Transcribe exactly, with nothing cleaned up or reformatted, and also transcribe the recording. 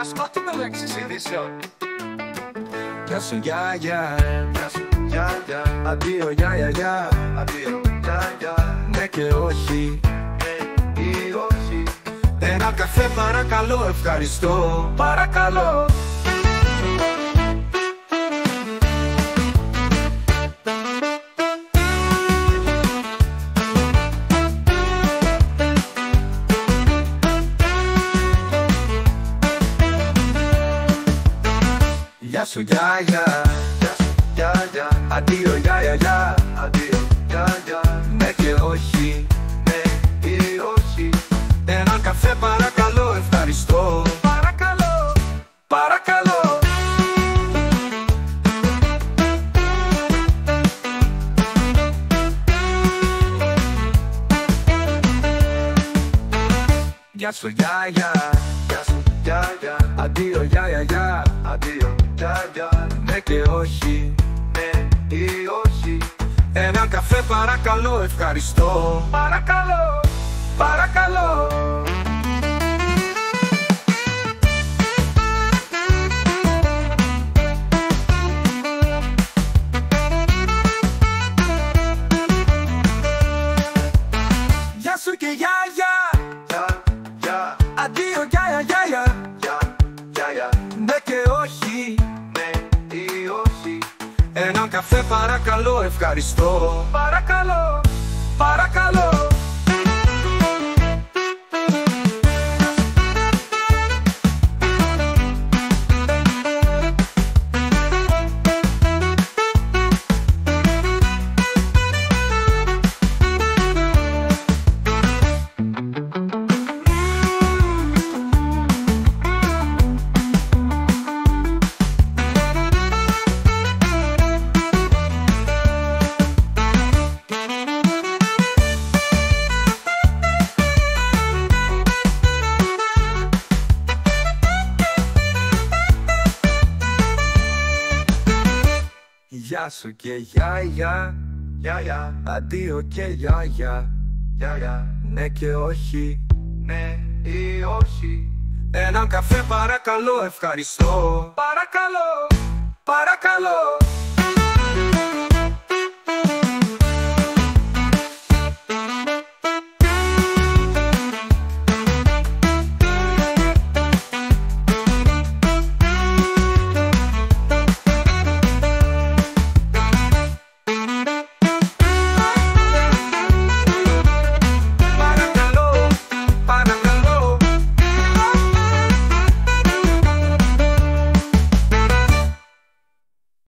Ασπάτουμε λέξεις ειδήσεων. Γεια σου γιαγιά, γεια σου γιαγιά, αντίο γιαγιά, γεια, Αντίο, γεια, γεια. ναι και όχι, Ναι ή όχι. ένα καφέ παρακαλώ, ευχαριστώ, παρακαλώ. Γεια σου γιαγιά, Γεια σου, γεια, γεια. αντίο γιαγιά, γεια, Αντίο, γεια, γεια. ναι και όχι, Ναι ή όχι. ένα καφέ παρακαλώ, ευχαριστώ, παρακαλώ, παρακαλώ. Γεια σου γιαγιά, Γεια σου, γεια, γεια. αντίο γιαγιά, γεια, Αντίο, γεια, γεια. ναι και όχι, Ναι ή όχι. ένα καφέ παρακαλώ, ευχαριστώ, παρακαλώ, παρακαλώ. Γεια σου και γιαγιά, Γεια, γεια. αντίο γιαγιά, γιαγιά, Γεια, γεια, γεια. ναι και όχι, Ναι ή όχι. ένα καφέ παρακαλώ, ευχαριστώ, παρακαλώ, παρακαλώ. Γεια σου και γιαγιά, Γεια, γεια. αντίο και γιαγιά, Γεια, γεια. ναι και όχι, Ναι ή όχι. έναν καφέ παρακαλώ, ευχαριστώ, παρακαλώ, παρακαλώ.